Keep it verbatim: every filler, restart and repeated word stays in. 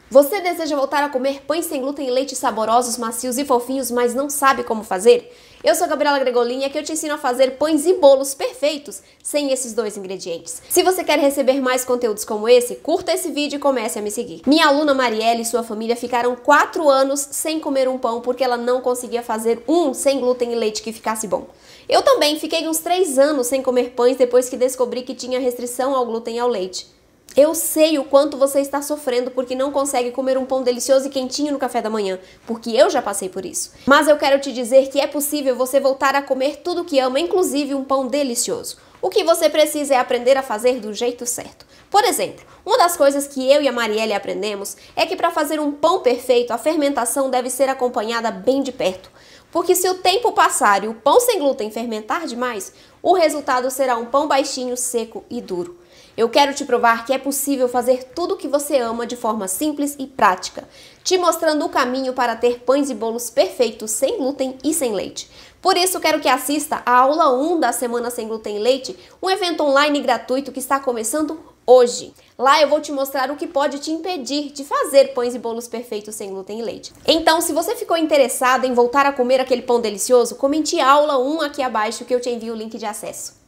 Você deseja voltar a comer pães sem glúten e leite saborosos, macios e fofinhos, mas não sabe como fazer? Eu sou a Gabriela Gregolin e aqui eu te ensino a fazer pães e bolos perfeitos sem esses dois ingredientes. Se você quer receber mais conteúdos como esse, curta esse vídeo e comece a me seguir. Minha aluna Marielle e sua família ficaram quatro anos sem comer um pão porque ela não conseguia fazer um sem glúten e leite que ficasse bom. Eu também fiquei uns três anos sem comer pães depois que descobri que tinha restrição ao glúten e ao leite. Eu sei o quanto você está sofrendo porque não consegue comer um pão delicioso e quentinho no café da manhã, porque eu já passei por isso. Mas eu quero te dizer que é possível você voltar a comer tudo que ama, inclusive um pão delicioso. O que você precisa é aprender a fazer do jeito certo. Por exemplo, uma das coisas que eu e a Marielle aprendemos é que para fazer um pão perfeito, a fermentação deve ser acompanhada bem de perto. Porque se o tempo passar e o pão sem glúten fermentar demais, o resultado será um pão baixinho, seco e duro. Eu quero te provar que é possível fazer tudo o que você ama de forma simples e prática, te mostrando o caminho para ter pães e bolos perfeitos sem glúten e sem leite. Por isso, quero que assista a aula um da Semana Sem Glúten e Leite, um evento online gratuito que está começando hoje. Lá eu vou te mostrar o que pode te impedir de fazer pães e bolos perfeitos sem glúten e leite. Então, se você ficou interessado em voltar a comer aquele pão delicioso, comente aula um aqui abaixo que eu te envio o link de acesso.